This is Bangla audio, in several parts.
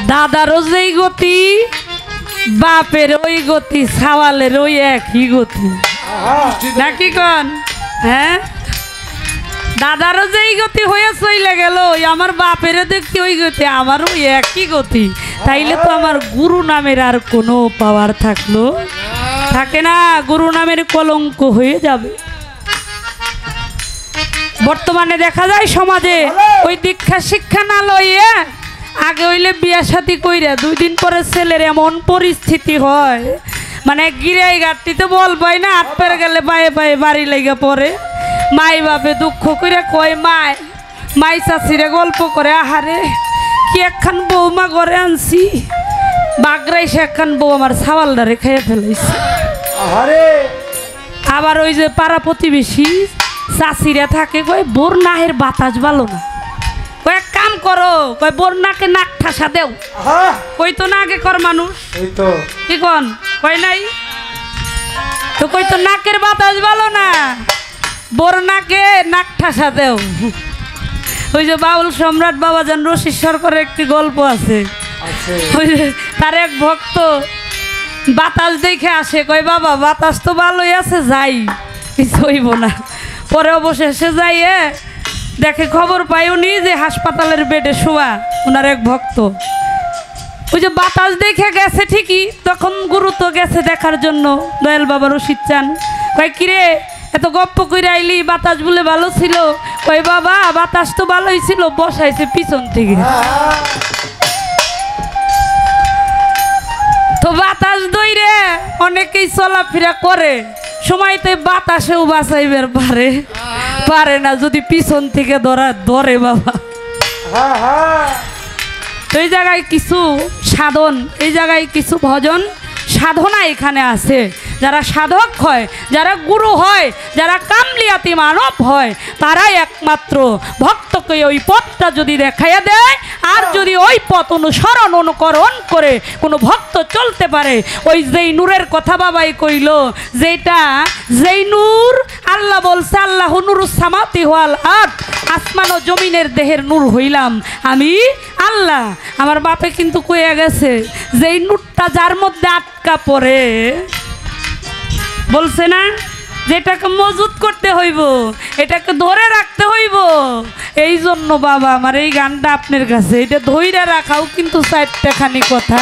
দাদারও যেই গতি বাপের ওই গতি সাওয়ালের ওই একই গতি নাকি কন? হ্যাঁ, দাদারও যেই গতি হয়ে চলে গেল আমার বাপেরও দেখি ওই গতি আমারও একই গতি, তাইলে তো আমার গুরু নামের আর কোনো পাওয়ার থাকলো থাকে না, গুরু নামের কলঙ্ক হয়ে যাবে। বর্তমানে দেখা যায় সমাজে ওই দীক্ষা শিক্ষা না লইয়ে আগে হইলে বিয়া শাদী কইরা 2 দিন পরে ছেলের এমন পরিস্থিতি হয় মানে গিরাই গাড়িতে বল পায় না, হাত পেরে গেলে পায়ে পায়ে বাড়ি লেগে পড়ে। মাই বাপে দুঃখ করে কয় মাই চাষিরে গল্প করে আহারে কি একখান বৌমা ঘরে আনছি, বাগরাইছে একখান বউ আমার ছাওয়ালদারে খেয়ে ফেলাইছে। আবার ওই যে পাড়া প্রতিবেশী চাষিরা থাকে কয় বোর নাহের বাতাস ভালো না, কয় এক কাম করো, কয় বোর নাকে নাক ঠাসা দেও, কই তো না আগে কর মানুষ কি কন কয় নাই তো, কই তো নাকের বাতাস ভালো না, বোর নাকে নাক ঠাসা দেও। ওই যে বাউল সম্রাট বাবাজান রশিদ সরকারের একটি গল্প আছে, ওই যে তার এক ভক্ত বাতাস দেখে আসে, কয় বাবা বাতাস তো ভালোই আছে যাই কিছু হইব না। পরে অবশেষে যাইয়ে দেখে খবর পাই উনি যে হাসপাতালের বেডে শোয়া ওনার এক ভক্ত। ওই যে বাতাস দেখে গেছে ঠিকই, তখন গুরু তো গেছে দেখার জন্য দয়াল বাবা রশিদ চান, কয় কিরে এত গপ্প করে আইলি বাতাস বলে ভালো ছিল, কয় বাবা বাতাস তো ভালোই ছিল বসাইছে পিছন থেকে। তো বাতাস দইরে অনেকেই চলাফেরা করে, সময়তে বাতাসেও বাঁচাইবার পারে না যদি পিছন থেকে ধরে বাবা। এই জায়গায় কিছু সাধন, এই জায়গায় কিছু ভজন সাধনা এখানে আছে। যারা সাধক হয়, যারা গুরু হয়, যারা কামলিয়াতি মানব হয়, তারাই একমাত্র ভক্তকে ওই পথটা যদি দেখাইয়া দেয়, আর যদি ওই পথ অনুসরণ অনুকরণ করে কোনো ভক্ত চলতে পারে, ওই যেই নূরের কথা বাবাই কইল, যেই নূর আল্লাহ বলছে আল্লাহ নূরুস সামাতি ওয়াল আরদ, আসমান ও জমিনের দেহের নূর হইলাম আমি আল্লাহ। আমার বাপে কিন্তু কইয়া গেছে যেই নূরটা যার মধ্যে আটকা পড়ে, বলছে না যেটাকে মজুত করতে হইব, এটাকে ধরে রাখতে হইব। এই জন্য বাবা আমার এই গানটা আপনার কাছে, এটা ধইরা রাখাও কিন্তু 4টা খানি কথা।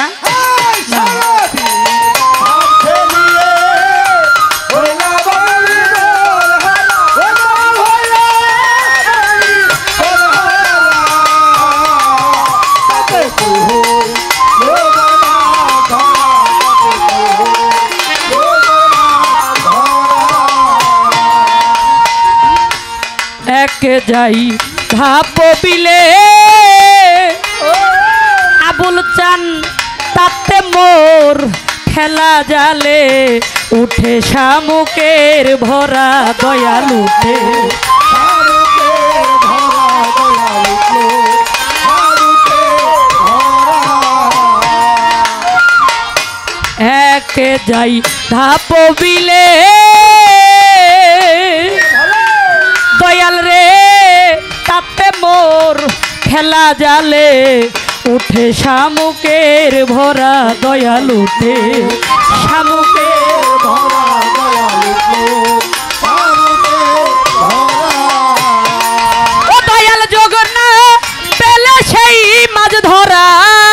যাই ধাপ বিলে আবুল চান তাতে মোর খেলা জালে উঠে শামুকের ভরা দয়াল উঠে, একে যাই ধাপ বিলে দয়াল রে তাতে মোর খেলা জালে উঠে শামুকের ভরা দয়াল উঠে, শামুকের ভরা দয়াল উঠে, ও দয়াল জগন্নাথ পেলে সেই মাছ ধরা,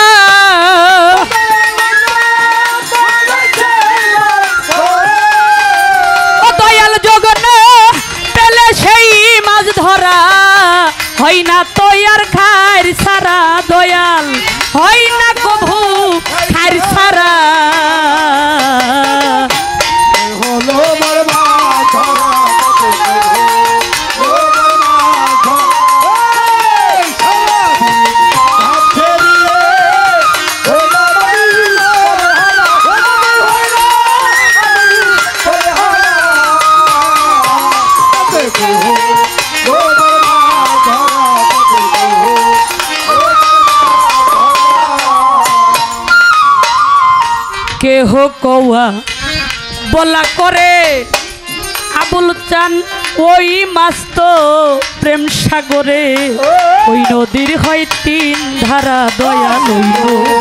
ও দয়াল জগন্নাথ পেলে সেই মাছ ধরা, হয় না তৈয়ার খাইর সারা দয়াল, হয় না কভু খাইর সারা, হলো মরমা ধরা কেহ কৌয়া বলা করে আবুল চান ওই মাছ তো প্রেম সাগরে ওই নদীর হয় তিন ধারা দয়া লইব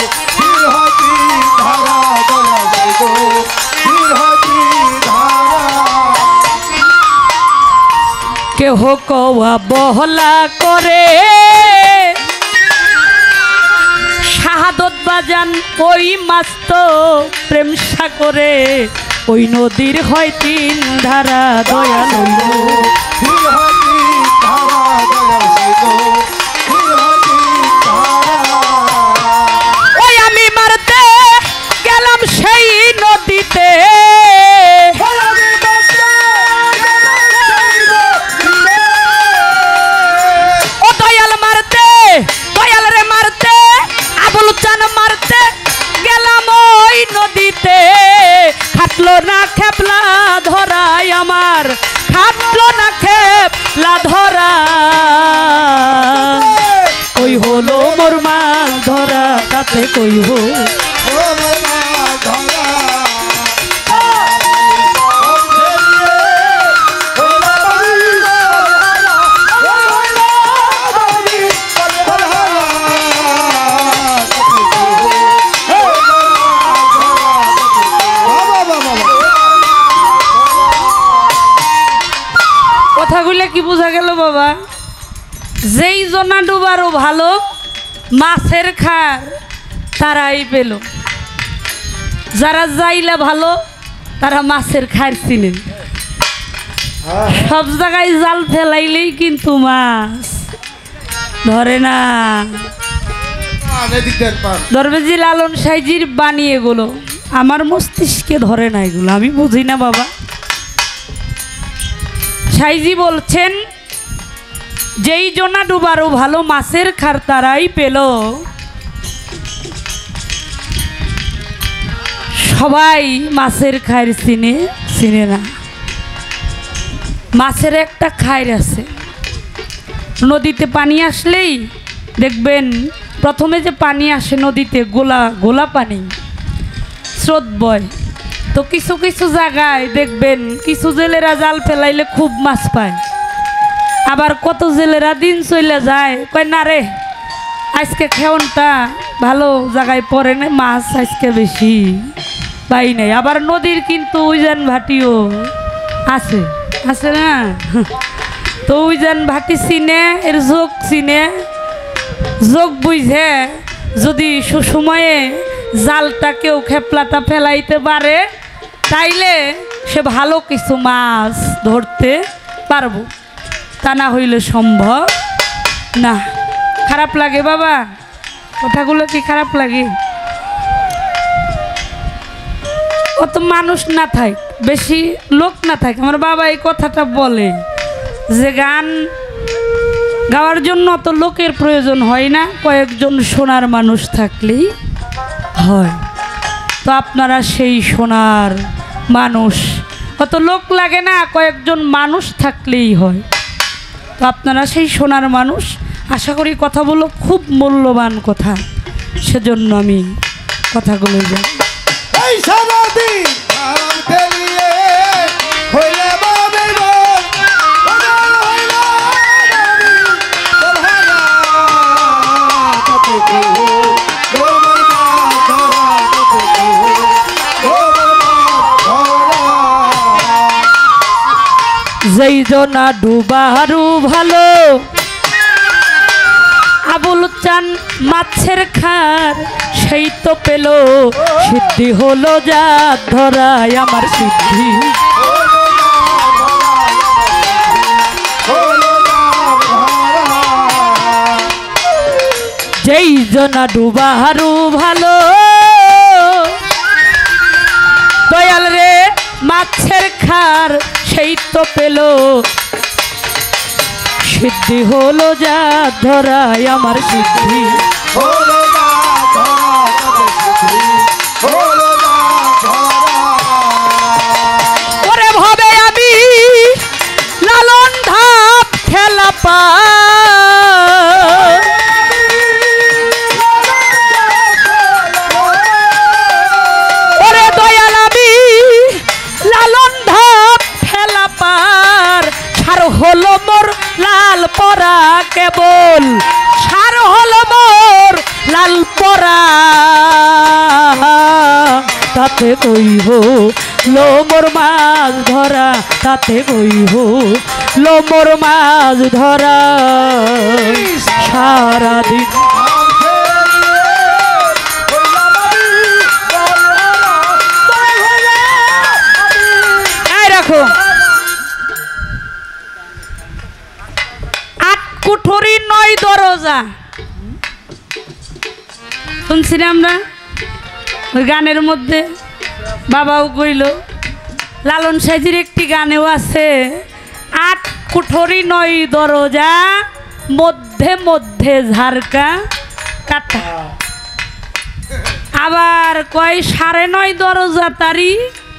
কেহ কওয়া বহলা করে শাহাদত বাজান ওই মাস্ত প্রেম সাগরে ওই নদীর হয় তিন ধারা দয়া লইব ওই আমি মারতে গেলাম সেই নদীতে ও দয়াল মারতে দয়াল রে মারতে আবুল চান মারতে গেলাম ওই নদীতে খাটলো না খেপলা ধরাই আমার খাটলো না খেপলা ধরা কই হলো মোর মাল ধরা তাতে কই হলো কথাগুলো কি বোঝা গেল বাবা যেই জনা ডুবারও ভালো মাছের খার তারাই পেল যারা যাইলে ভালো তারা মাছের খার চিনেন সব জায়গায় জাল ফেলাইলেই কিন্তু মাছ ধরে না দরবেজি লালন সাইজির বাণী এগুলো আমার মস্তিষ্কে ধরে না এগুলো আমি বুঝি না বাবা সাইজি বলছেন যেই জনা ডুবারও ভালো মাছের খার তারাই পেল সবাই মাছের খায়ের চিনে না মাছের একটা খায়ের আছে নদীতে পানি আসলেই দেখবেন প্রথমে যে পানি আসে নদীতে গোলা পানি স্রোত বয় তো কিছু কিছু জায়গায় দেখবেন কিছু জেলেরা জাল ফেলাইলে খুব মাছ পায় আবার কত জেলেরা দিন চলে যায় কয় না রে আজকে খেয়নটা ভালো জায়গায় পড়ে না মাছ আজকে বেশি পাই নাই আবার নদীর কিন্তু উইজান ভাটিও আছে আছে না তো উইজান ভাটি চিনে এর যোগ চিনে যোগ বুঝে যদি সুসময়ে জালটা কেউ খেপলাটা ফেলাইতে পারে তাইলে সে ভালো কিছু মাছ ধরতে পারবো তা না হইলে সম্ভব না খারাপ লাগে বাবা কথাগুলো কি খারাপ লাগে অত মানুষ না থাক বেশি লোক না থাকে আমার বাবা এই কথাটা বলে যে গান গাওয়ার জন্য অত লোকের প্রয়োজন হয় না কয়েকজন শোনার মানুষ থাকলেই হয় তো আপনারা সেই শোনার মানুষ অত লোক লাগে না কয়েকজন মানুষ থাকলেই হয় তো আপনারা সেই শোনার মানুষ আশা করি কথাগুলো খুব মূল্যবান কথা সেজন্য আমি কথাগুলো জানি যেই জনা ডুবারু ভালো আবুল চান মাছের খার সেই তো পেল সিদ্ধি হলো যা ধরায় আমার সিদ্ধি যেই জনা ডুবারু ভালো দয়াল রে মাছের খার সেই তো পেল সিদ্ধি হলো যা ধরায় আমার সিদ্ধি ওরে ভাবে আমি লালন ধাপ খেলা পা ওরে দয়াল আমি লালন ধাপ খেলা পার ছাড় হলো মোর লাল পাগল সার হল মোর লাল পরা তাতে কইব লোমর মাছ ধরা তাতে কইব লোমর মাছ ধরা সারাদিন রাখো আট কুঠুরি নয় দরজা শুনছি না আমরা ওই গানের মধ্যে বাবাও কইল লালন সাইজির একটি গানেও আছে আট কুঠুরি নয় দরজা মধ্যে মধ্যে ঝাড়কা কাটা আবার কয় 9.5 দরজা তারি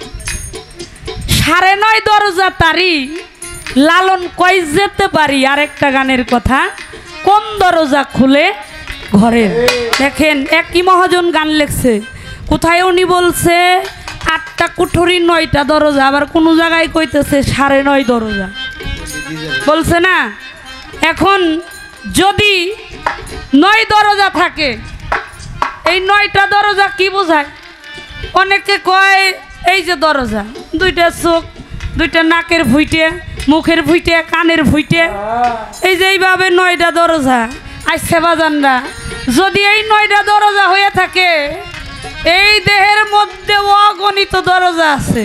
9.5 দরজা তারি লালন কয় যেতে পারি আরেকটা গানের কথা কোন দরজা খুলে ঘরে দেখেন একই মহাজন গান লেখছে কোথায় উনি বলছে 8টা কুঠুরি 9টা দরজা আবার কোন জায়গায় কইতেছে 9.5 দরজা বলছে না এখন যদি 9 দরজা থাকে এই 9টা দরজা কি বোঝায় অনেকে কয় এই যে দরজা 2টা চোখ 2টা নাকের ভুইটে মুখের ভুইটে কানের ভুইটে এই যে এইভাবে 9টা দরজা আইছে বাজানরা যদি এই 9টা দরজা হয়ে থাকে এই দেহের মধ্যে অগণিত দরজা আছে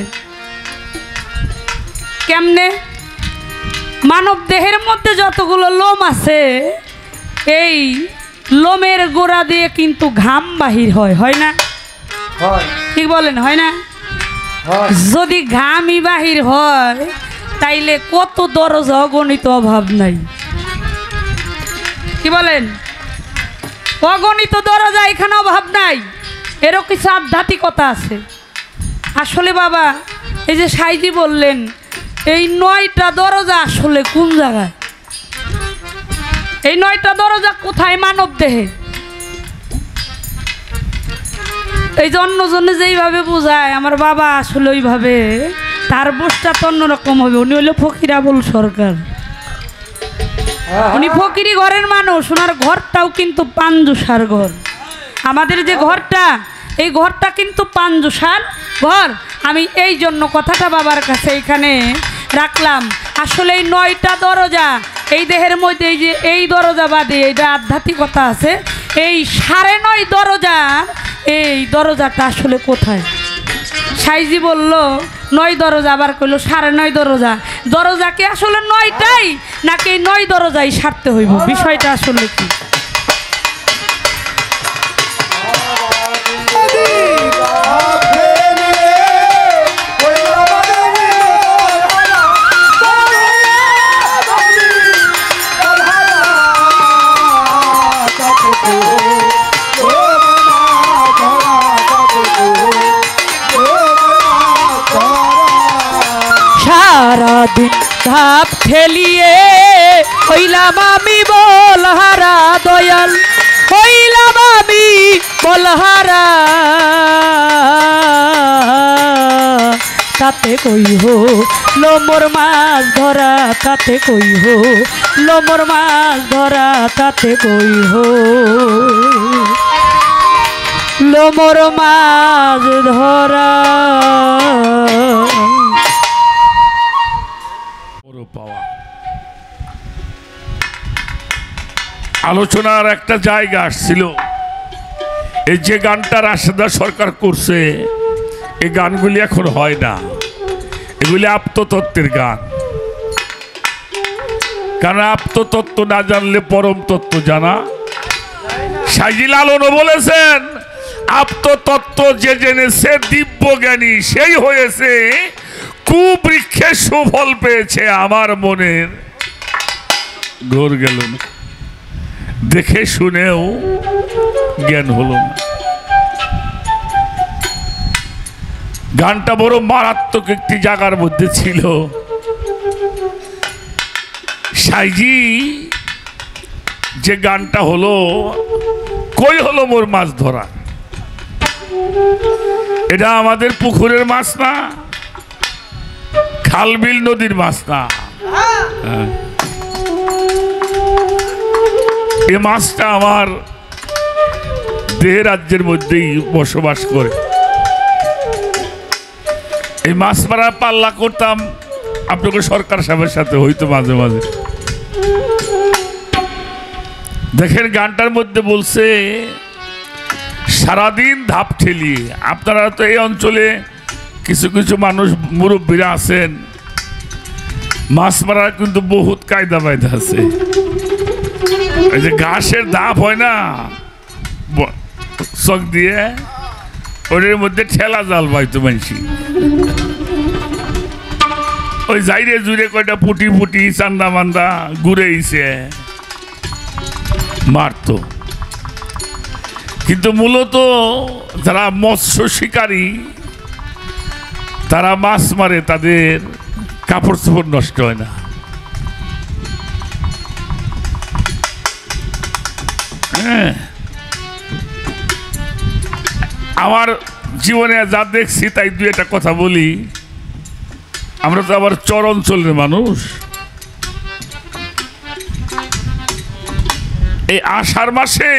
কেমনে মানব দেহের মধ্যে যতগুলো লোম আছে এই লোমের গোড়া দিয়ে কিন্তু ঘাম বাহির হয় না ঠিক বলেন হয় না যদি ঘামই বাহির হয় তাইলে কত দরজা অগণিত অভাব নাই কি বলেন অগণিত দরজা এখানে অভাব নাই এরও কিছু আধ্যাত্মিকতা আছে আসলে বাবা এই যে সাইজি বললেন এই 9টা দরজা আসলে কোন জায়গায় এই 9টা দরজা কোথায় মানব দেহে এই যে অন্যজনে যেইভাবে বোঝায় আমার বাবা আসলে ওইভাবে তার বোঝটা তো অন্যরকম হবে উনি হইল ফকির আবুল সরকার উনি ফকিরি ঘরের মানুষ ওনার ঘরটাও কিন্তু পাঞ্জুসার ঘর আমাদের যে ঘরটা এই ঘরটা কিন্তু পাঞ্জুসার ঘর আমি এই জন্য কথাটা বাবার কাছে এখানে রাখলাম আসলে এই 9টা দরজা এই দেহের মধ্যে এই যে এই দরজা বাদে এটা আধ্যাত্মিকতা আছে এই 9.5 দরজার এই দরজাটা আসলে কোথায় সাইজি বলল 9 দরজা আবার কইল 9.5 দরজা দরজা কি আসলে 9টাই নাকি 9 দরজাই সারতে হইব বিষয়টা আসলে কি সারাদিন ধাপ খেলিয়ে হইলাম আমি বলহারা দয়াল হইলাম আমি বলহারা তাতে কইহ লোমর মাছ ধরা তাতে কইহ লোমর মাছ ধরা তাতে কইহ লোমর মাছ ধরা পাওয়া আলোচনার একটা জায়গা আসছিল এই যে গানটা রাশেদা সরকার করছে এই গানগুলি এখন হয় না এগুলি আপ্ততত্ত্বের গান কারণ আপ্ততত্ত্ব না জানলে পরম তত্ত্ব জানা সাইজি লালনও বলেছেন আপ্ততত্ত্ব যে জেনেছে দিব্য জ্ঞানী সেই হয়েছে কুবৃক্ষে সুফল পেয়েছে আমার মনের ঘোর গেল না দেখে শুনেও জ্ঞান হলো না গানটা বড় মারাত্মক একটি জায়গার মধ্যে ছিল সাইজি যে গানটা হলো কই হলো মোর মাছ ধরা এটা আমাদের পুকুরের মাছ না খালবিল নদীর মাছ না এই মাছটা আমার দেহ রাজ্যের মধ্যেই বসবাস করে। এই মাছ মারা পাল্লা করতাম আপনাকে সরকার সাহেবের সাথে হইতো মাঝে মাঝে। দেখেন গানটার মধ্যে বলছে সারাদিন ধাপ ঠেলিয়ে। আপনারা তো এই অঞ্চলে কিছু কিছু মানুষ মুরব্বীরা আছেন, মাছ মারার কিন্তু বহুত কায়দা বায়দা আছে। এই যে ঘাসের ধাপ হয় না চক দিয়ে, ওর মধ্যে ঠেলা জাল পাইতো মানসি, ওই যাইরে জুড়ে কয়টা পুটি পুটি চান্দা মান্দা ঘুরেইছে মারতো। কিন্তু মূলত যারা মৎস্য শিকারী তারা মাছ মারে, তাদের কাপড় চোপড় নষ্ট হয় না। হ্যাঁ, আমার জীবনে যা দেখছি তাই দুই একটা কথা বলি। আমরা তো আবার চর অঞ্চলের মানুষ। এই আষাঢ় মাসে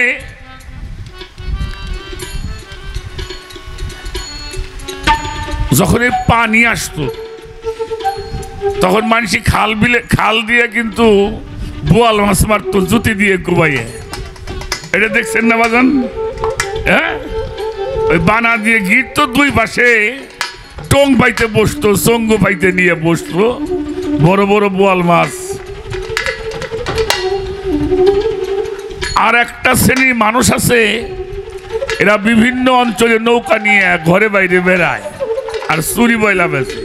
যখন এই পানি আসতো তখন মানুষ খাল দিয়ে কিন্তু বোয়াল মাছ মারতো জুতি দিয়ে কুবাইয়ে। এটা দেখছেন না বাজান? হ্যাঁ, ওই বানা দিয়ে গিট তো দুই পাশে টং পাইতে বসতো, চঙ্গু পাইতে নিয়ে বসতো বড় বড় বোয়াল মাছ। আর একটা শ্রেণীর মানুষ আছে, এরা বিভিন্ন অঞ্চলে নৌকা নিয়ে ঘরে বাইরে বেড়ায় আর চুরি বয়লা বেছে।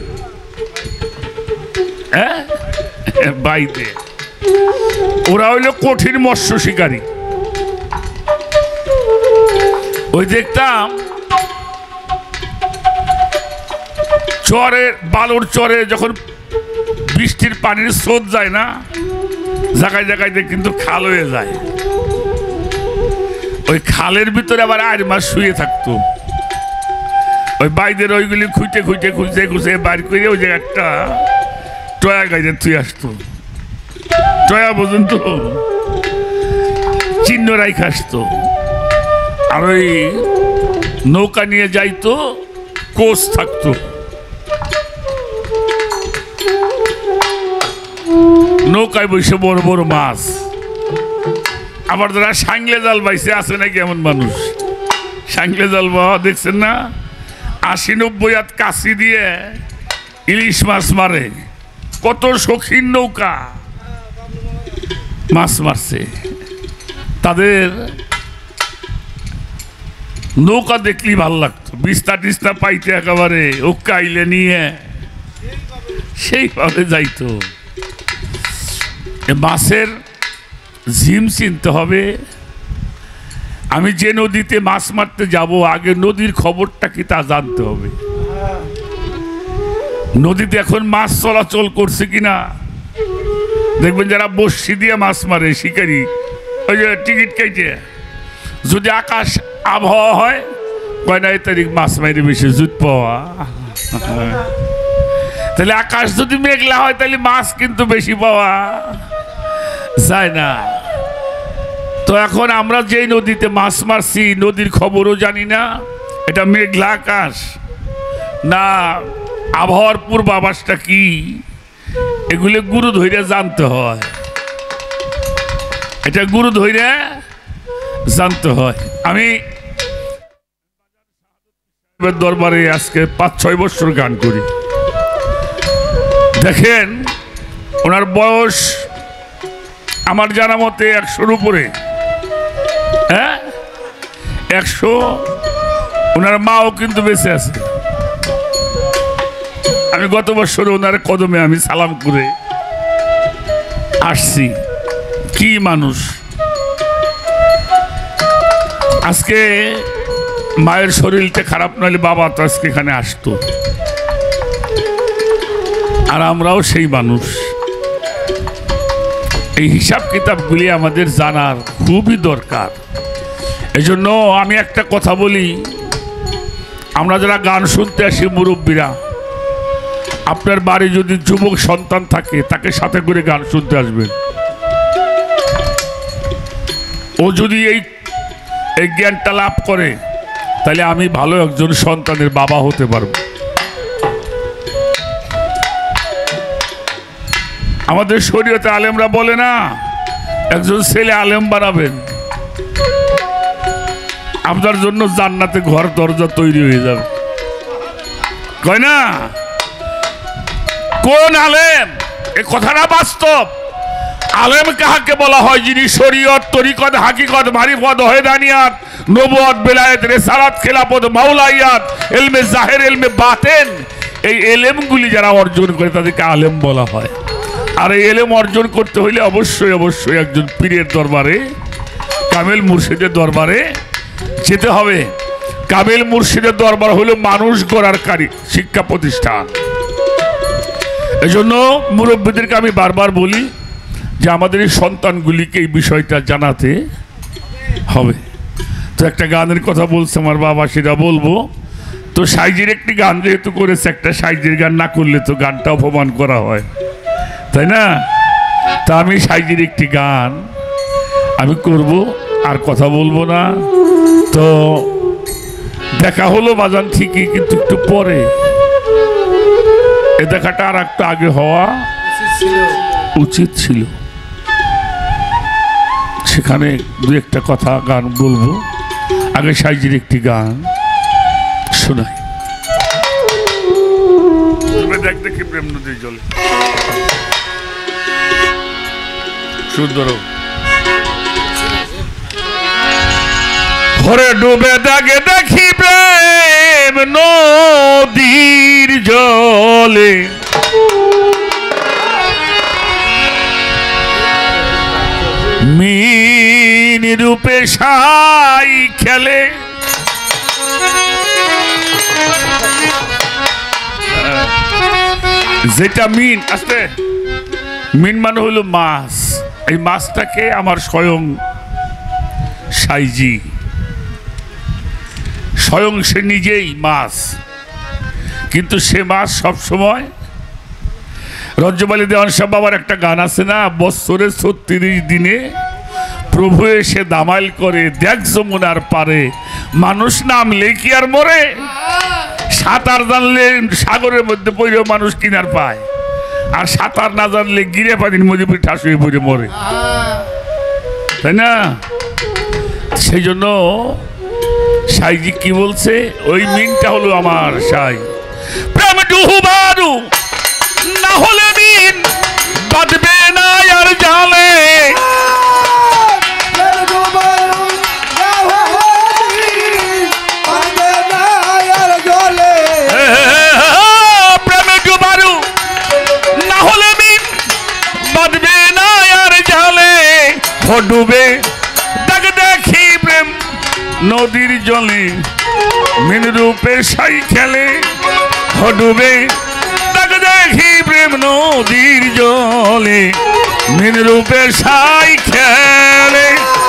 হ্যাঁ, বাইতে ওরা হইল কঠিন মৎস্য শিকারী। ওই দেখতাম চরে, বালুর চরে যখন বৃষ্টির পানির স্রোত যায় না, জায়গায় জায়গায় কিন্তু খাল হয়ে যায়। ওই খালের ভিতরে আবার 8 মাস শুয়ে থাকতো। ওই বাইদের ওইগুলি খুঁজে খুঁজে খুঁজে খুঁজে বাইর করে ওই যে একটা টয়া গাইতে তুই আসতো। টয়া পর্যন্ত চিহ্ন রাইখে আসতো। আর ওই নৌকা নিয়ে যাইতো, কোচ থাকতো, নৌকায় বসে বড় বড় মাছ। আবার যারা সাংলে জাল বাইছে আছে নাকি এমন মানুষ, সাংলে জাল বাবা দেখছেন না, 80-90 হাত কাশি দিয়ে ইলিশ মাছ মারে। কত শৌখিন নৌকা মাছ মারছে। তাদের নৌকা দেখলেই ভাল লাগতো, বিস্তা টিস্তা পাইতে একেবারে ও কাইলে নিয়ে সেইভাবে যাইতো। মাছের ঝিম চিনতে হবে। আমি যে নদীতে মাছ মারতে যাব, আগে নদীর খবরটা কি তা জানতে হবে। নদীতে এখন মাছ চলাচল করছে কিনা দেখবেন। যারা বড়শি দিয়ে মাছ মারে শিকারি, ওই যে টিকিট কেটে, যদি আকাশ আবহাওয়া হয় কয় না এই তারিখ মাছ মারি বেশি জুত পাওয়া, তাহলে আকাশ যদি মেঘলা হয় তাহলে মাছ কিন্তু বেশি পাওয়া যায় না। তো এখন আমরা যেই নদীতে মাছ মারছি নদীর খবরও জানি না, এটা মেঘলা আকাশ না আবহাওয়ার পূর্বাভাসটা কি, এগুলো গুরু ধরে জানতে হয়। এটা গুরু ধরে জানতে হয়। আমি দরবারে আজকে 5-6 বছর গান করি। দেখেন ওনার বয়স আমার জানা মতে 100-র উপরে। হ্যাঁ, 100। ওনার মাও কিন্তু বেঁচে আছে। আমি গত বছর ওনার কদমে আমি সালাম করে আসছি। কি মানুষ! আজকে মায়ের শরীরটা খারাপ নইলে বাবা তো আজকে এখানে আসতো। আর আমরাও সেই মানুষ। এই হিসাব কিতাবগুলি আমাদের জানার খুবই দরকার। এই জন্য আমি একটা কথা বলি, আমরা যারা গান শুনতে আসি মুরব্বীরা, আপনার বাড়ি যদি যুবক সন্তান থাকে তাকে সাথে করে গান শুনতে আসবেন। ও যদি এই জ্ঞানটা লাভ করে তাহলে আমি ভালো একজন সন্তানের বাবা হতে পারবো। আমাদের শরীয়তে আলেমরা বলে না একজন ছেলে আলেম বানাবেন, আপনার জন্য জান্নাতে ঘর দরজা তৈরি হয়ে যাবে, কয় না? কোন আলেম? এই কথাটা বাস্তব। আলেম কাহাকে বলা হয়? যিনি শরীয়ত, তরিকত, হাকিকত, মারিফত, ওয়াহদানিয়াত, নবুয়ত, বেলায়েত, রিসালাত, খেলাফত, মাওলাইয়াত, ইলমে জাহির, ইলমে বাতিন, এই ইলমগুলি যারা অর্জন করে তাদেরকে আলেম বলা হয়। আর এই ইলম অর্জন করতে হইলে অবশ্যই অবশ্যই একজন পীরের দরবারে, কামেল মুর্শিদের দরবারে যেতে হবে। কামেল মুর্শিদের দরবার হলো মানুষ গড়ার শিক্ষা প্রতিষ্ঠান। এজন্য মুরব্বীদেরকে আমি বারবার বলি যে আমাদের এই সন্তানগুলিকে এই বিষয়টা জানাতে হবে। তো একটা গানের কথা বলছে আমার বাবা, সেটা বলবো। তো সাইজির একটি গান যেহেতু করেছে, একটা সাইজির গান না করলে তো গানটা অপমান করা হয়, তাই না? তা আমি সাইজির একটি গান আমি করব, আর কথা বলবো না। তো দেখা হলো বাজান ঠিকই, কিন্তু একটু পরে এ দেখাটা আর একটু আগে হওয়া উচিত ছিল। সেখানে দু একটা কথা গান বলবো, আগে সাইজির একটি গান শোনাই। দেখ দেখি প্রেম নদী জলে সুন্দর ভরে ডুবে দাগে দেখি প্রেম নদীর জলে, মিন রূপে সাই খেলে, যেটা মিন আসতে মিন মানে হলো মাছ। এই মাছটাকে আমার স্বয়ং সাইজি, স্বয়ং সে নিজেই মাছ, কিন্তু সে মাছ সবসময় রজ্জবালী দেওয়ান সাহেব বাবার একটা গান আছে না, বৎসরে 36 দিনে প্রভু এসে দামাইল করে, দেখ যমুনার পারে মানুষ নামলে কি আর মরে, সাঁতার জানলে সাগরের মধ্যে পড়ে মানুষ কিনার পায়, আর সাঁতার না জানলে গিরে পানির মধ্যে ঠাস হয়ে পড়ে মরে, তাই না? সেই জন্য সাইজি কি বলছে, ওই মিনটা হলো আমার সাই। প্রেম ডুবারু না হলে মিন বাঁধবে না আর জালে, প্রেমে ডুবারু না হলে মিন বাঁধবে না আর জালে, ডুবে দেখ দেখি প্রেম নদীর জলে, মিন রূপে সাই খেলে, ডুবে দেখ দেখি প্রেম নদীর জলে, মিন রূপে সাই খেলে।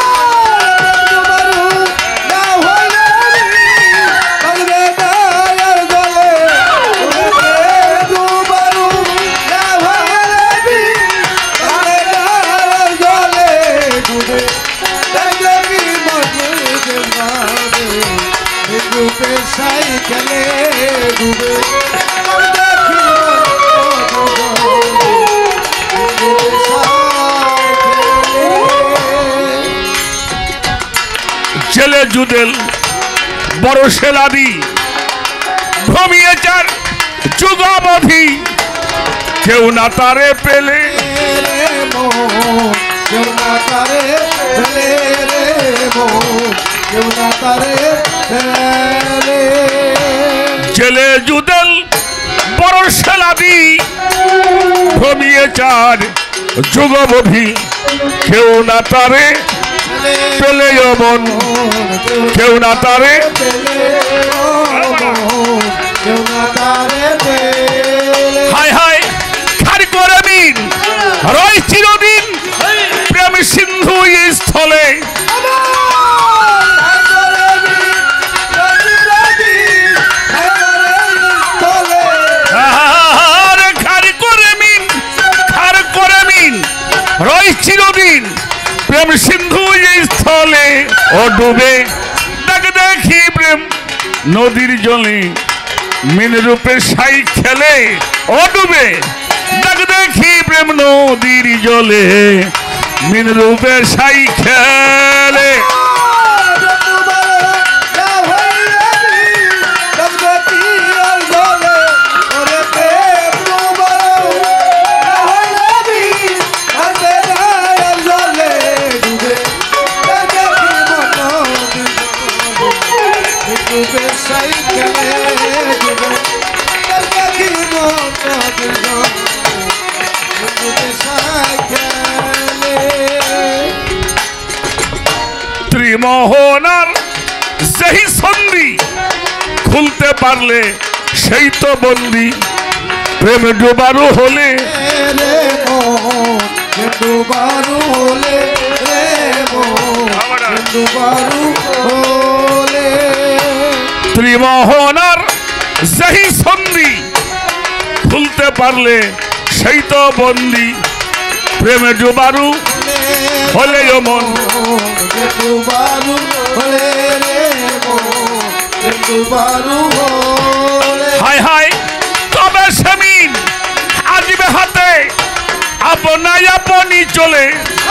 ছেলে জুদেল বড় সেলাদি ভ্রমিয়ে চার যুগাবধি, কেউ না তারে পেলে, কেউ না তারে পেলে রে কেউ না তারে পেলে। ছেলে জুদেল বড় সেলাদি ভ্রমিয়ে চার যুগাবধি, কেউ না তারে পেলে মন, কেউ না তারে, হায় হায় খারি করে মিন রয় চিরদিন প্রেম সিন্ধু স্থলে, খারি করে মিন রয় চিরদিন প্রেম সিন্ধু স্থলে। ও ডুবে তাকে দেখি প্রেম নদীর জলে মিন রূপে সাই খেলে ও ডুবে তাকে দেখি প্রেম নদীর জলে মিন রূপে সাই খেলে ত্রিমোহনার সেই সন্ধি খুলতে পারলে সেই তো বন্দি প্রেম ডুবারু হলে ত্রিমোহনার সেই সন্ধি খুলতে পারলে সেই তো বন্দি প্রেমে ডুবারু হলে মন হায় হায় তবে সেমিন আসবে হাতে আপনাই আপনি চলে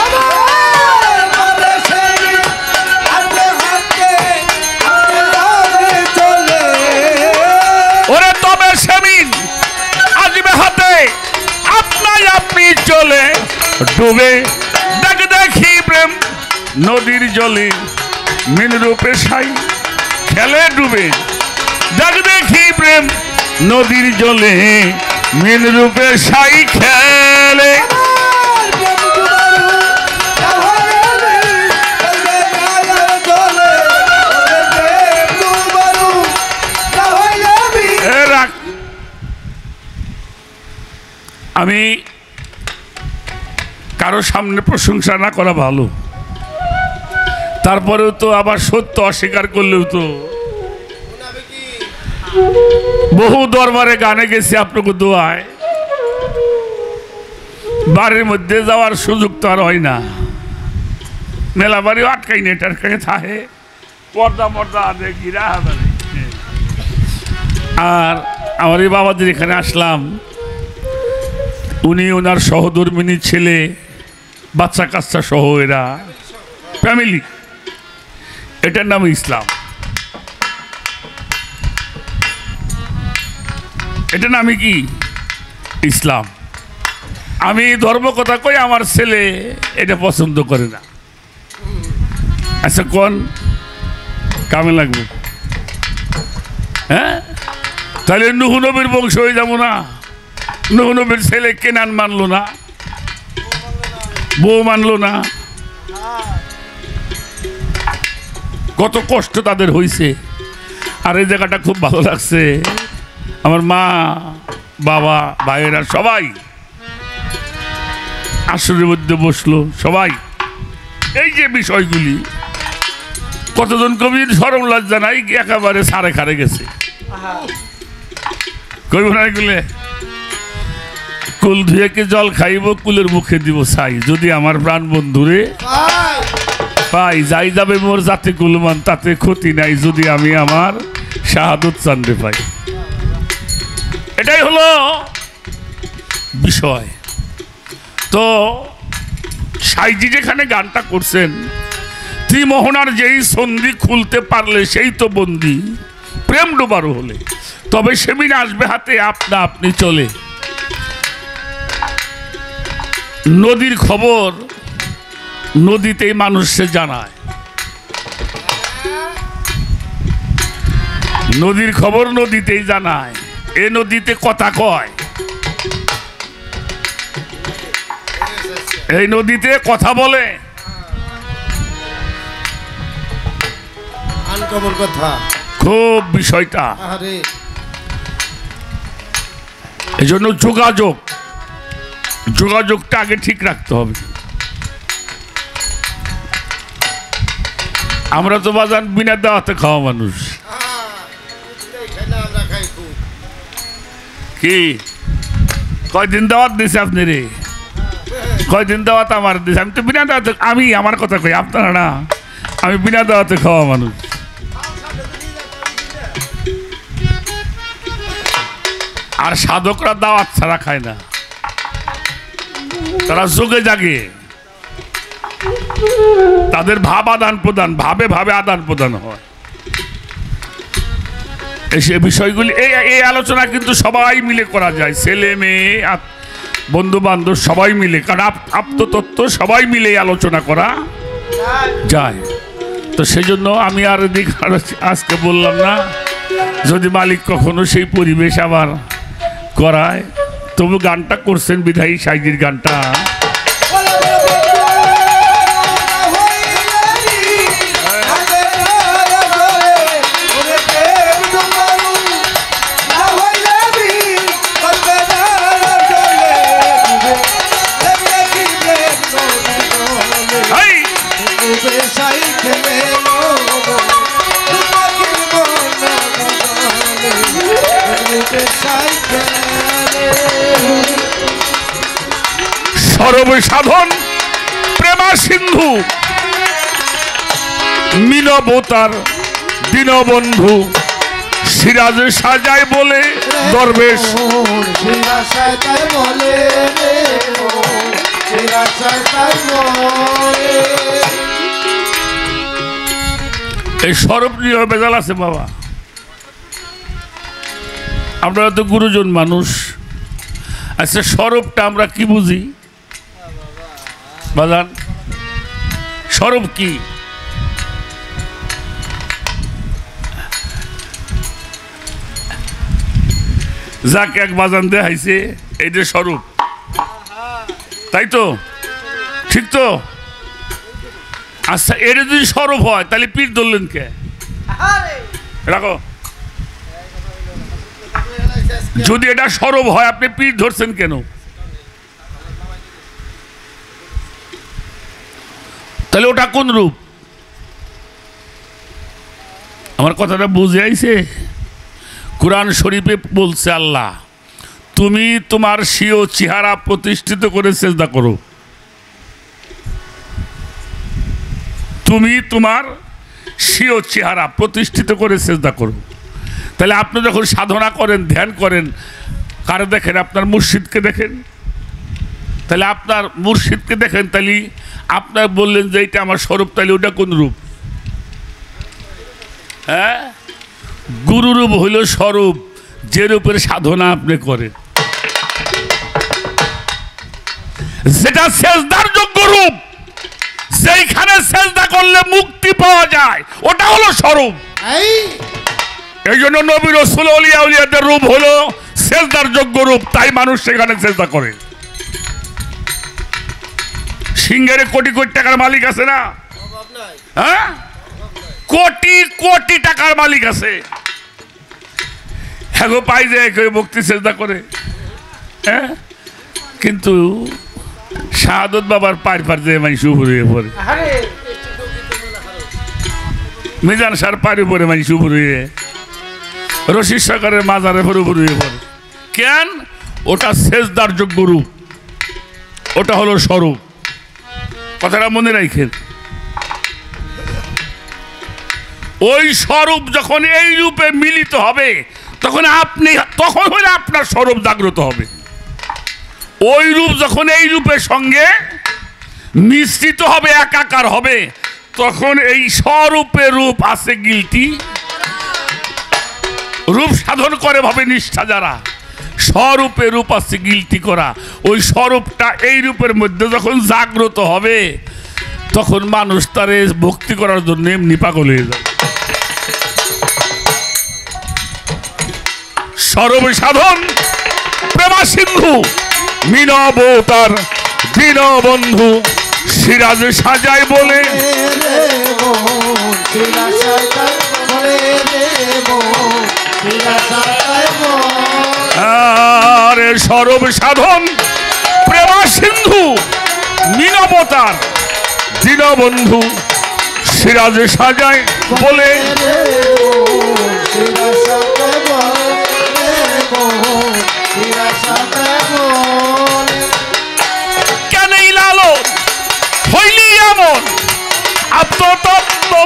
ওরে তবে সেমিন আসবে হাতে আপনাই আপনি চলে ডুবে দেখি প্রেম নদীর জলে মিন রূপে সাই খেলে ডুবে দেখি প্রেম নদীর জলে মিন রূপে সাই খেলে আমি কারো সামনে প্রশংসা না করা ভালো, তারপরেও তো আবার সত্য অস্বীকার করলেও তো বহু দরবারে গানে গেছি আপনাকে দোয়ায়, বাড়ির মধ্যে যাওয়ার সুযোগ তো আর হয় না, মেলা বাড়িও আটকাই নেই টাটকাই থাকে পর্দা মর্দা আদে গিরা। আর আমার এই বাবাদের এখানে আসলাম, উনি ওনার সহধর্মিনী ছেলে বাচ্চা কাচ্চা সহ এরা ফ্যামিলি, এটার নাম ইসলাম। এটার নামই কি ইসলাম। আমি ধর্ম কথা কই, আমার ছেলে এটা পছন্দ করে না। আচ্ছা কোন কামে লাগবে? হ্যাঁ, তাহলে নূহ নবীর বংশ হয়ে যাবো না? নূহ নবীর ছেলে কেনান মানলো না, বউ মানলো না, কত কষ্ট তাদের হয়েছে। আর এই জায়গাটা খুব ভালো লাগছে, আমার মা বাবা ভাইয়েরা সবাই আসরের মধ্যে বসলো, সবাই এই যে বিষয়গুলি, কতজন কবির সরম লজ্জা নাই, একেবারে সারে খারে গেছে। কইব না এগুলো, কুল ধুয়েকে জল খাইব, কুলের মুখে দিব ছাই, যদি আমার প্রাণ বন্ধুরে পাই, যাই যাবে মোর জাতে কুলমান তাতে ক্ষতি নাই, যদি আমি আমার শাহাদত চান্দে পাই। এটাই হলো বিষয়। তো সাইজি যেখানে গানটা করছেন, ত্রিমোহনার যেই সন্ধি খুলতে পারলে সেই তো বন্দি, প্রেম ডোবারও হলে তবে সেমিন আসবে হাতে আপনা আপনি চলে। নদীর খবর নদীতেই মানুষে জানায়, নদীর খবর নদীতেই জানায়, এ নদীতে কথা কয়, এই নদীতে কথা বলে, কথা খুব বিষয়টা। এই জন্য যোগাযোগটা আগে ঠিক রাখতে হবে। আমরা তো বাজান বিনা দাওয়াতে খাওয়া মানুষ। কি কয়দিন দাওয়াত দিছে আপনি রে? কয়দিন দাওয়াত আমার দিছে? আমি তো বিনা দাওয়াতে, আমি আমার কথা কই, আপনারা না, আমি বিনা দাওয়াতে খাওয়া মানুষ। আর সাধকরা দাওয়াত ছাড়া খায় না, তারা যোগে জাগে, তাদের ভাব আদান প্রদান, ভাবে ভাবে আদান প্রদান হয়। এই বিষয়গুলি এই আলোচনা কিন্তু সবাই মিলে করা যায়, ছেলে মেয়ে বন্ধু বান্ধব সবাই মিলে, কারণ আত্মতত্ত্ব সবাই মিলে আলোচনা করা যায়। তো সেই জন্য আমি আর এদিক আজকে বললাম না, যদি মালিক কখনো সেই পরিবেশ আবার করায়, তবু গানটা করছেন বিধায়ী সাইজির গানটা সর্বসাধন প্রেমা সিন্ধু মিনবতার দীনবন্ধু সিরাজ সাজায় বলে দরবেশ এই স্বরূপ নিয়ে বেজাল আছে বাবা। আমরা তো গুরুজন মানুষ। আচ্ছা, স্বরূপটা আমরা কি বুঝি বাজান? স্বরূপ কি? যাকে এক বাজান দেখাইছে এইটা স্বরূপ, তাই তো? ঠিক তো? আচ্ছা, এটা যদি স্বরূপ হয় তাহলে পীর ধরলেন কে? রাখো। যদি এটা স্বরূপ হয় আপনি পীর ধরছেন কেন? তাহলে ওটা কোন রূপ? আমার কথাটা বুঝে আইছে? কুরআন শরীফে বলছে আল্লাহ, তুমি তোমার স্বীয় চেহারা প্রতিষ্ঠিত করে সিজদা করো। তুমি তোমার স্বীয় চেহারা প্রতিষ্ঠিত করে সিজদা করো। তাহলে আপনি যখন সাধনা করেন, ধ্যান করেন, কারে দেখেন? আপনার মুর্শিদকে দেখেন। তাহলে আপনার মুর্শিদকে দেখেন, তাহলে আপনার বললেন যে এটা আমার স্বরূপ, তাহলে ওটা কোন রূপ? হ্যাঁ, গুরুরূপ হইল স্বরূপ, যে রূপের সাধনা আপনি করেন, যেটা সেজদার যোগ্য রূপ, যেইখানে সেজদা করলে মুক্তি পাওয়া যায়, ওটা হলো স্বরূপ। এই জন্য নবী রাসূল আউলিয়া উলিয়াদের রূপ হলো সেজদার যোগ্য রূপ, তাই মানুষ সেখানে সেজদা করে। সিংহের কোটি কোটি টাকার মালিক আছে না? হ্যাঁ, কোটি কোটি টাকার মালিক আছে, হ্যাঁ গো, পাই যায় কেউ ভক্তি সেজদা করে। হ্যাঁ, কিন্তু শাহাদত বাবার পার পার যে মানুষ উপরে পড়ে, মিজান সার পারে পরে মানুষ উপরে, রশিদ সরকারের মাজারে পরে উপরে পড়ে। কেন? ওটা সেজদার যোগ্য রূপ, ওটা হলো স্বরূপ। কথাটা মনে রাখেন। ওই স্বরূপ যখন এই রূপে মিলিত হবে, তখন হলে আপনার স্বরূপ জাগ্রত হবে। ওই রূপ যখন এই রূপের সঙ্গে মিশ্রিত হবে, একাকার হবে, তখন এই স্বরূপের রূপ আছে গিলটি। রূপ সাধন করে ভাবে নিষ্ঠা যারা, স্বরূপে রূপ আছে গিলটি করা। ওই স্বরূপটা এই রূপের মধ্যে যখন জাগ্রত হবে, তখন মানুষ তারে ভক্তি করার জন্য এমনি পাগল হয়ে যাবে। সর্বসাধন প্রেমা সিন্ধু মিনবতার দীনবন্ধু সিরাজ সাজায় বলে আরে সর্বসাধন প্রেমা সিন্ধু মিনবতার দীনবন্ধু সিরাজ সাজায় বলে কেন লালন হইলি এমন আত্মতত্ত্ব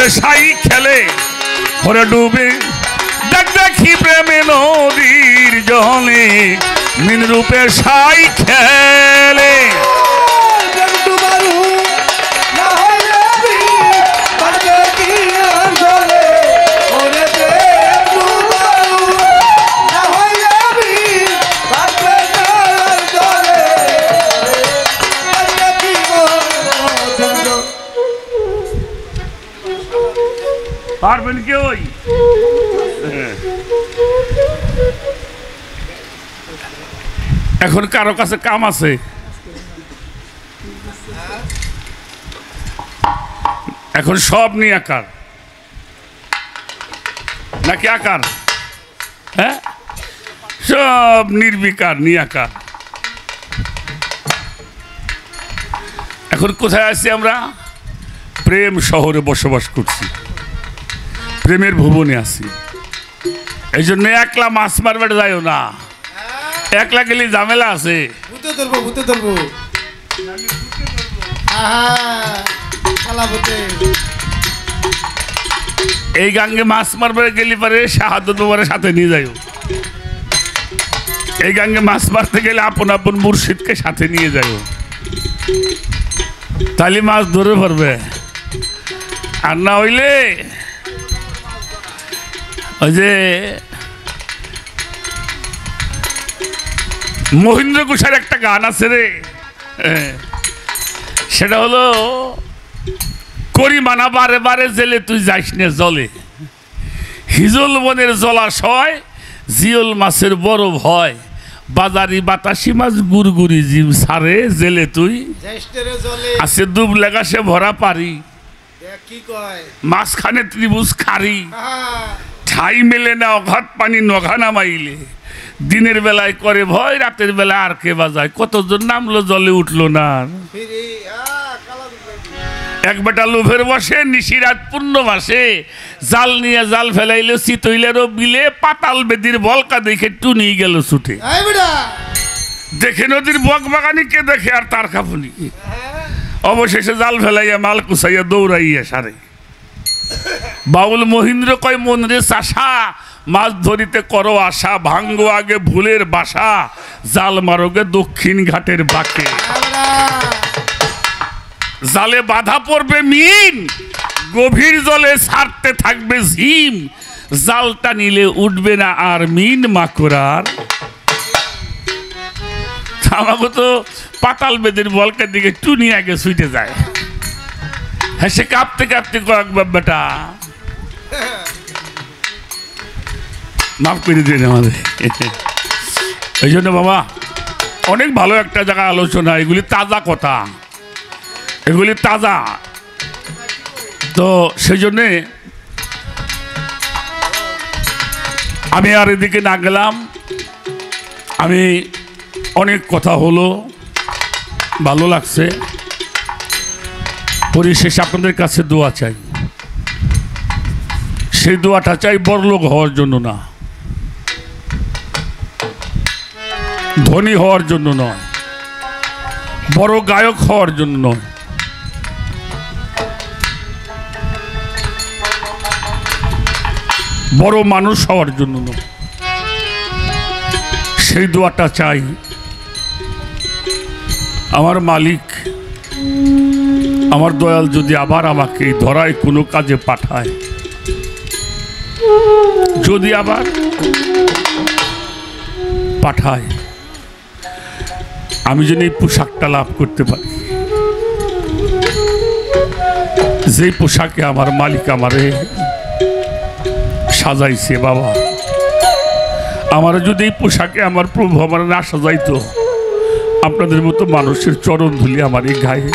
রূপে সাই খেলে ওরে ডুবে দেখ দেখি প্রেমে নদীর জলে মিন রূপে সাই খেলে পারবেন কে ওই এখন কারো কাছে কাম আছে এখন সব নিয়ে আকার নাকি আকার হ্যাঁ সব নির্বিকার নিয়ে আকার এখন কোথায় আছি আমরা প্রেম শহরে বসবাস করছি প্রেমের ভুবনে আছি এই জন্য একলা মাছ মারবে যাইও না একলা গেলে ঝামেলা আছে এই গাঙ্গে মাছ মারবে গেলে পারে শাহাদত বাবার সাথে নিয়ে যাইও এই গাঙ্গে মাছ মারতে গেলে আপন আপন মুর্শিদকে সাথে নিয়ে যাইও তাহলে মাছ ধরে পারবে আর না হইলে ওই যে মহেন্দ্র ঘোষের একটা গান আছে রে সেটা হলো করি মানা বারে বারে জেলে তুই যাইস না জলে হিজল বনের জলাশয় জিওল মাছের বড় ভয় বাজারি বাতাসি মাছ গুড়গুড়ি জিম সারে জেলে তুই আছে ডুব লেগাসে ভরা পারি মাঝখানে ত্রিভুজ খারি ঠাই মেলে না অঘাত পানি নঘা নামাইলে দিনের বেলায় করে ভয় রাতের বেলা আর কে বাজায় কতজন নামলো জলে উঠলো না এক বেটা লোভের বসে নিশিরাত পূর্ণ মাসে জাল নিয়ে জাল ফেলাইলে চিতইলেরও বিলে পাতাল বেদির বলকা দেখে টুনি গেল ছুটে দেখে নদীর বক বাগানিকে দেখে আর তার কাপুনি অবশেষে জাল ফেলাইয়া মাল কুচাইয়া দৌড়াইয়া সারে বাউল মহিন্দ্র কয় মন রে চাষা মাছ ধরিতে করো আশা ভাঙ্গো আগে ভুলের বাসা জাল মারোগে দক্ষিণ ঘাটের বাঁকে জালে বাধা পড়বে মিন গভীর জলে ছাড়তে থাকবে ঝিম জালটা নিলে উঠবে না আর মিন মাকড়ার আমাকে তো পাতাল বেদের বলকের দিকে টুনি আগে ছুটে যায় হ্যাঁ সে কাঁপতে কাঁপতে কয়েকবার বেটা মাফ করে দিন আমাদের এই জন্য বাবা অনেক ভালো একটা জায়গা আলোচনা এগুলি তাজা কথা এগুলি তাজা তো সেই জন্যে আমি আর এদিকে না গেলাম আমি অনেক কথা হলো ভালো লাগছে পরিশেষে আপনাদের কাছে দোয়া চাই সেই দোয়াটা চাই বড়লোক হওয়ার জন্য না ধনী হওয়ার জন্য নয় বড় গায়ক হওয়ার জন্য নয় বড় মানুষ হওয়ার জন্য নয় সেই দোয়াটা চাই আমার মালিক আমার দয়াল যদি আবার আমাকে ধরায় কোনো কাজে পাঠায় যদি আবার পাঠায় আমি যেন এই পোশাকটা লাভ করতে পারি যে পোশাকে আমার মালিক আমারে সাজাইছে বাবা আমার যদি এই পোশাকে আমার প্রভু আমার না সাজাইতো আপনাদের মতো মানুষের চরণ ধুলি আমার এই গায়ে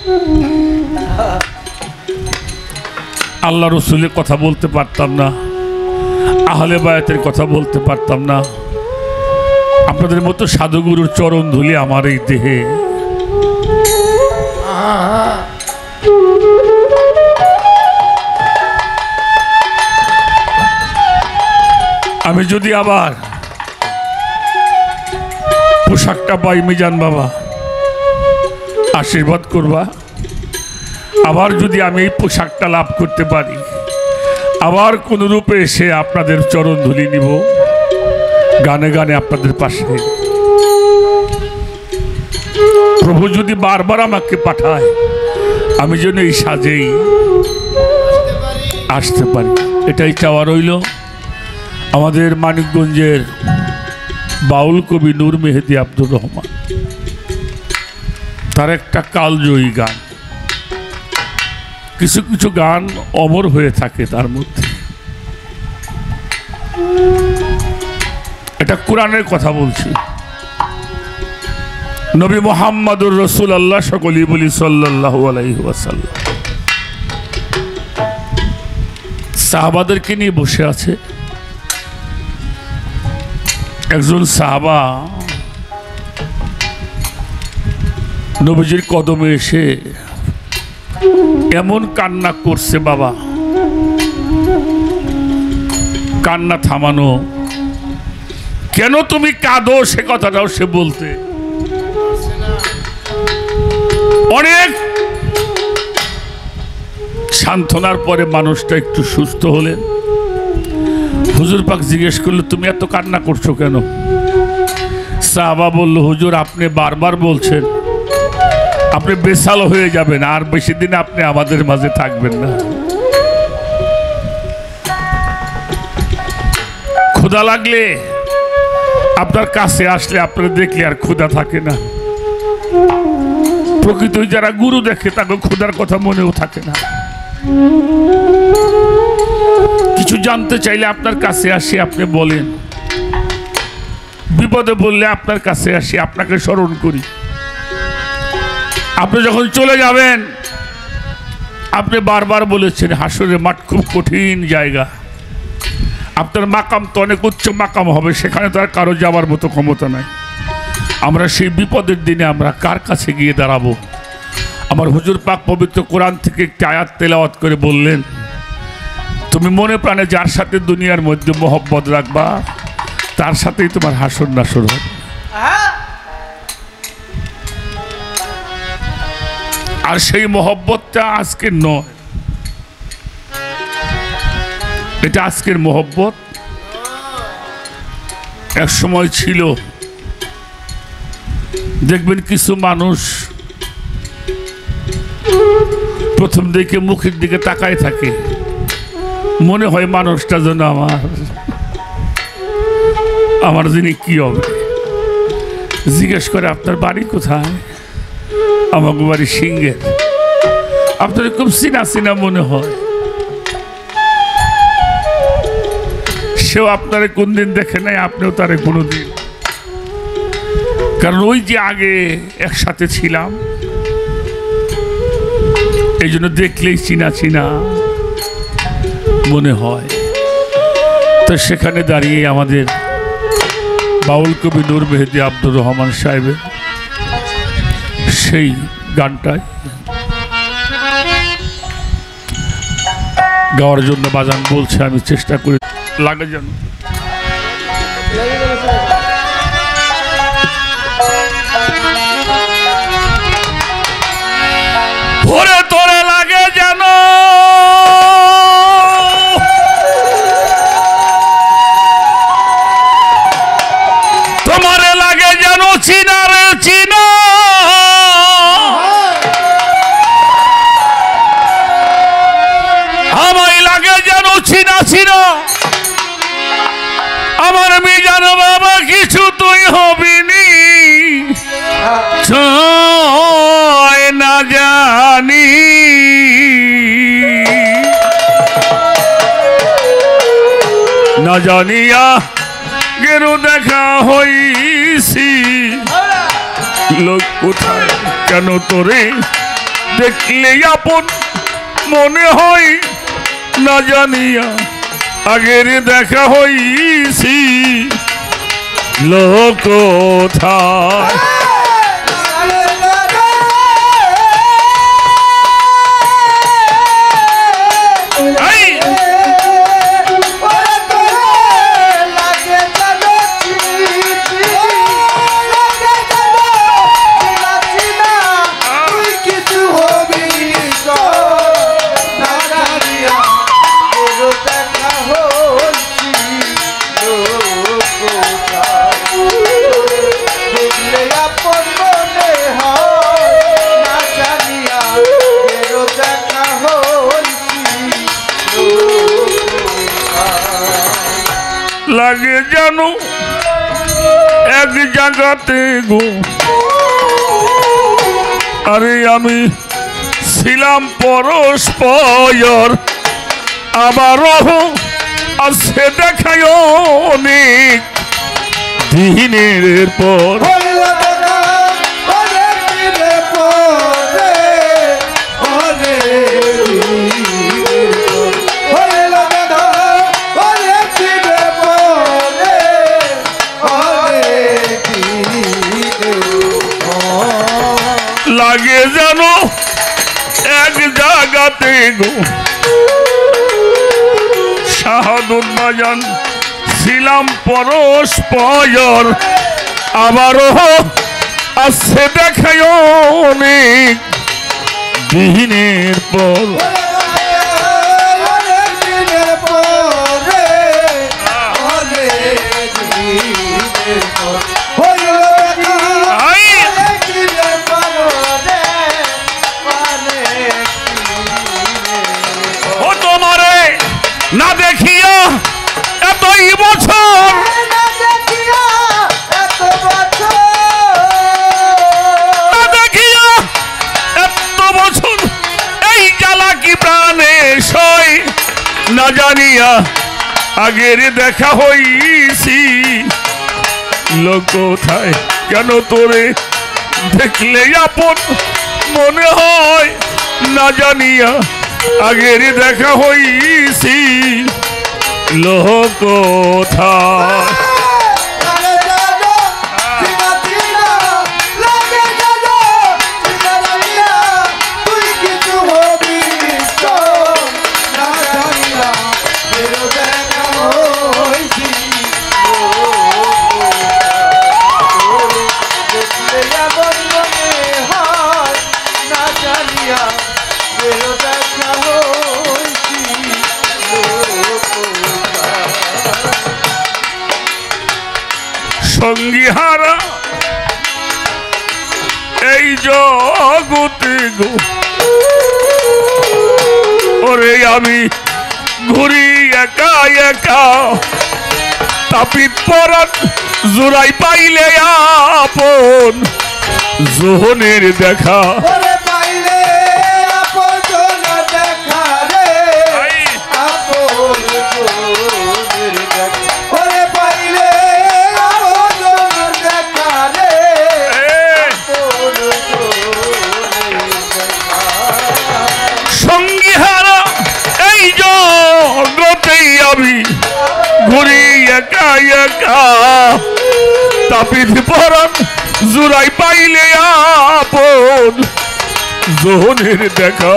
আল্লাহ রসুলের কথা বলতে পারতাম না আহলে বায়াতের কথা বলতে পারতাম না আপনাদের মতো সাধুগুরুর চরণ ধুলি আমার এই দেহে আমি যদি আবার পোশাকটা পাই মিজান বাবা আশীর্বাদ করবা আবার যদি আমি এই পোশাকটা লাভ করতে পারি, আবার কোন রূপে এসে আপনাদের চরণ ধুলি নিব, গানে গানে আপনাদের পাশে। প্রভু যদি বারবার আমাকে পাঠায়, আমি যেন এই সাজেই আসতে পারি, এটাই চাওয়া রইল। আমাদের মানিকগঞ্জের বাউল কবি নূর মেহেদি আব্দুর রহমান, তার একটা কালজয়ী গান, কিছু কিছু গান অমর হয়ে থাকে তার মধ্যে। এটা কোরআনের কথা বলছি। নবী মুহাম্মদুর রাসূলুল্লাহ, সকলেই বলি সাল্লাল্লাহু আলাইহি ওয়াসাল্লাম, সাহাবাদেরকে নিয়ে বসে আছে। একজন সাহাবা নবীজির কদমে এসে এমন কান্না করছে, বাবা কান্না থামানো, কেন তুমি কাঁদো সে কথাটাও সে বলতে। অনেক সান্ত্বনার পরে মানুষটা একটু সুস্থ হলেন। হুজুর পাক জিজ্ঞেস করলো, তুমি এত কান্না করছো কেন? সাহাবা বলল, হুজুর আপনি বারবার বলছেন আপনি বেসাল হয়ে যাবেন, আর বেশি দিন আপনি আমাদের মাঝে থাকবেন না। ক্ষুধা লাগলে আপনার কাছে আসলে আপনারা দেখলে আর ক্ষুধা থাকে না। প্রকৃত যারা গুরু দেখে তাকে ক্ষুধার কথা মনেও থাকে না। কিছু জানতে চাইলে আপনার কাছে আসি, আপনি বলেন। বিপদে বললে আপনার কাছে আসি, আপনাকে স্মরণ করি। আপনি যখন চলে যাবেন, আপনি বারবার বলেছেন হাসরের মাঠ খুব কঠিন জায়গা, আপনার মাকাম তো অনেক উচ্চ মাকাম হবে, সেখানে তো আর কারো যাওয়ার মতো ক্ষমতা নাই। আমরা সেই বিপদের দিনে আমরা কার কাছে গিয়ে দাঁড়াবো? আমার হুজুর পাক পবিত্র কোরআন থেকে একটি আয়াত তেলাওয়াত করে বললেন, তুমি মনে প্রাণে যার সাথে দুনিয়ার মধ্যে মহব্বত রাখবা, তার সাথেই তোমার হাসর নাসর হবে। আর সেই মহব্বতটা আজকের নয়, এটা আজকের মহব্বত এক সময় ছিল। দেখবেন কিছু মানুষ প্রথম দিকে মুখের দিকে তাকায় থাকে, মনে হয় মানুষটা যেন আমার যিনি কি হবে। জিজ্ঞেস করে আপনার বাড়ি কোথায়? আমার বাড়ি সিংহের। আপনার খুব চিনা চিনা মনে হয়। সেও আপনারে কোনদিন দেখে নাই, আপনিও তারে কোনোদিন। কারণ ওই যে আগে একসাথে ছিলাম, এই জন্য দেখলেই চিনা চিনা মনে হয়। তো সেখানে দাঁড়িয়ে আমাদের বাউল কবি নূর মেহেদি আব্দুর রহমান সাহেবের সেই গানটায় গাওয়ার জন্য বাজান বলছে, আমি চেষ্টা করি লাগে যেন। ওরে তোরে লাগে যেন তোমারে লাগে যেন চিনা রে চিনা, আমায় লাগে যেন চিনা চিনা। আমার মিজান বাবা কিছু তুই হবিনি, ছয় না জানি না জানিয়া গেরু দেখা হইছি, লোক কোথায় কেন তোরে দেখলে আপন মনে হয়, না জানিয়া আগের দেখা হইছি, লোক কোথায়। কিছু হবি লাগে জানো এক জায়গাতে গো আরে আমি ছিলাম পরস্পর আবারও আছে দেখায় অনেক দিনের পর লাগে জানো এক জায়গাতে গো শাহাদত বাজান ছিলাম পরস্পর আবারও আছে দেখায় অনেক দিনের পর না দেখিয়া এতই বছর না দেখিয়া এত বছর এই জ্বালা কি প্রাণে সই না জানিয়া আগের দেখা হইছি লোক কোথায় কেন তোরে দেখলে আপন মনে হয় না জানিয়া আগের দেখা হইছি লোক কোথায় সঙ্গী হারা এই জগতে গো ওরে আমি ঘুরি একা একা তাপিত পরাত জোড়াই পাইলে আপন জোহনের দেখা আমি ঘুরি একা একা তাপিত পরাত জোড়াই পাইলে আপন জোহনের দেখা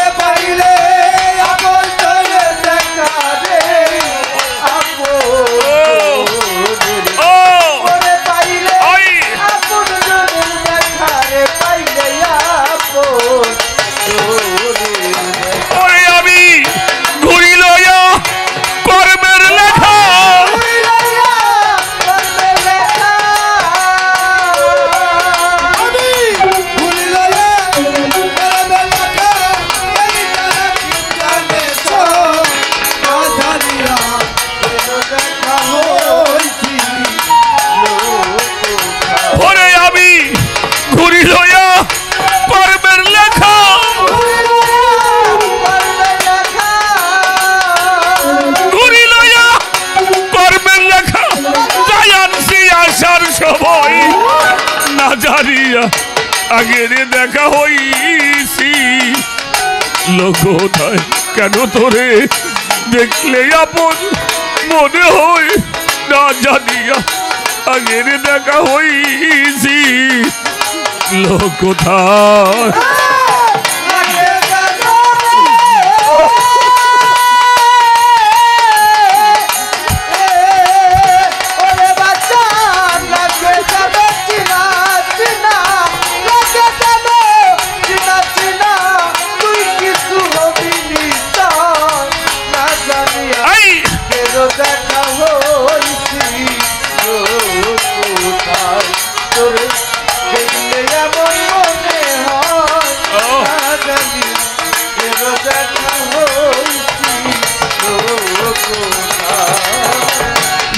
আগের দেখা হইছি লোক কোথায় কেন তোরে দেখলে আপন মনে হয় না জানিয়া আগের দেখা হইছি লোক কোথায়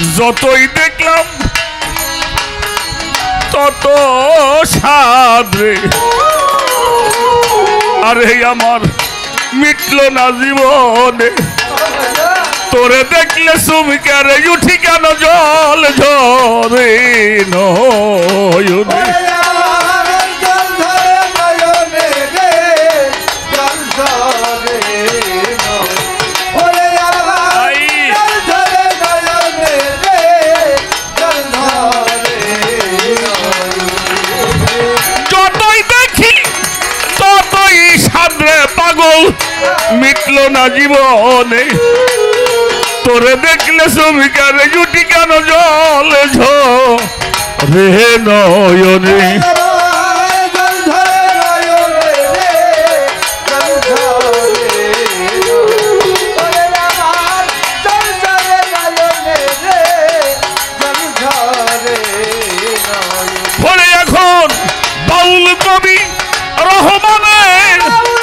যতই দেখলাম তত স্বাদ রে, আরে আমার মিটলো না জীবনে, তোরে দেখলে সুমিকারে উঠি কেন জল ঝরে নয়নে। যতই দেখি ততই সাদরে পাগল, মিটলো না জীবনে, তোরে দেখলে শ্রমিকারে জুটি কেন জল ঝরে নয়নে। পরে এখন বাউল কবি রহমানের,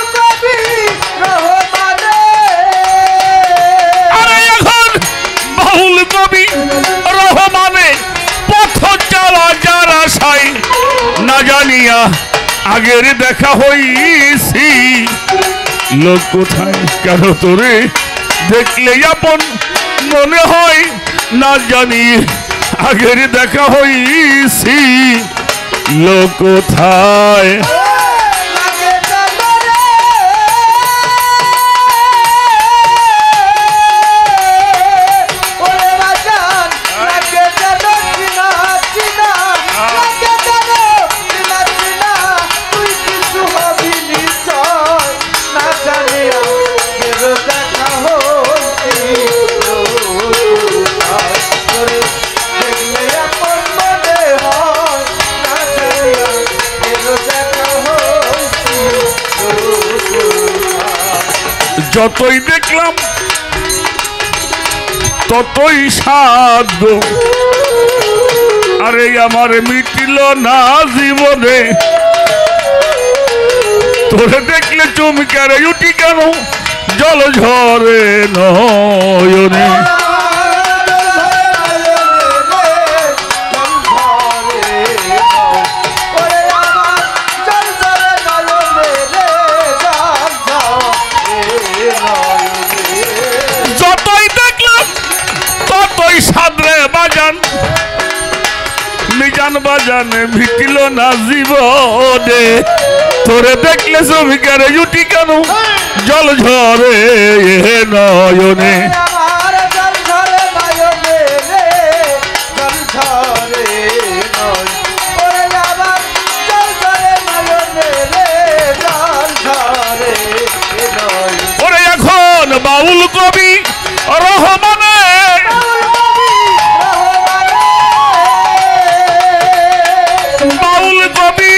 আরে এখন বাউল কবি রহমানের পথ চলা যারা সাই, না জানিয়া আগের দেখা হইছি, লোক কোথায় কেন তোরে দেখলে আপন মনে হয়, না জানি আগের দেখা হইছি, লোক কোথায়। যতই দেখলাম ততই স্বাদ গো, আরে আমার মিটিল না জীবনে, তোরে দেখলে চুমকারে উঠি কেন জল ঝরে নয়নে। যতই দেখলাম ততই সাদরে বাজান, মিজান বাজানে ভিটিল না জীবনে, তোরে দেখলে শ্রমিকারে জুটি কেন জল ঝরে নয়নে। ওরে এখন বাউল কবি রহমানের, বাউল কবি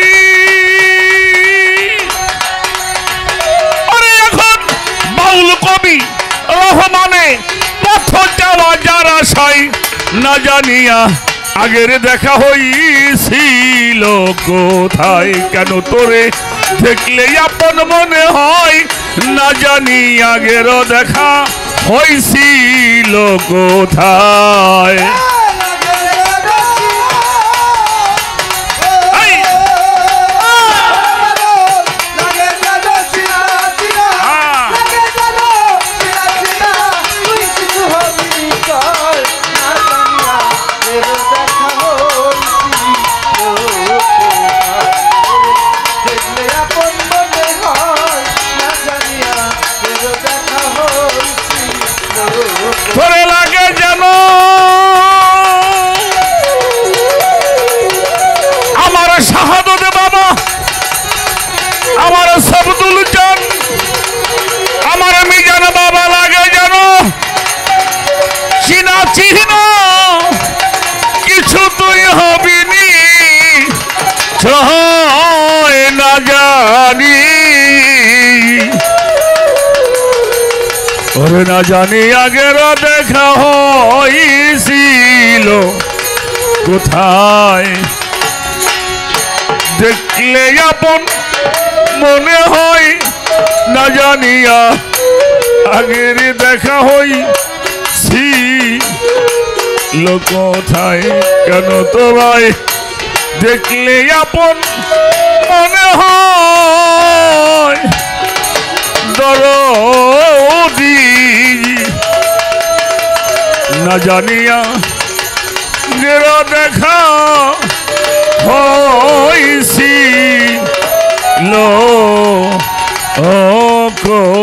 ওরে এখন বাউল কবি রহমানে পথ যাওয়া যারা সাই, না জানিয়া আগের দেখা হইছিল কোথায় কেন তোরে দেখলে আপন মনে হয়, না জানি আগেরও দেখা হইছিল কোথায়। তোরে লাগে যেন আমার শাহাদত বাবা, আমার সবদুল চান, আমার মিজান বাবা লাগে যেন চিনা চিহ্ন, কিছু তুই হবিনি না জানি, ওরে না জানি আগের দেখা হইছিল কোথায়, দেখলে আপন মনে হয়, না জানিয়া আগের দেখা হইছি কোথায় কেন তোমায় দেখলে আপন মনে হয় দরদি না জানিয়া নেরা দেখা হইছি লো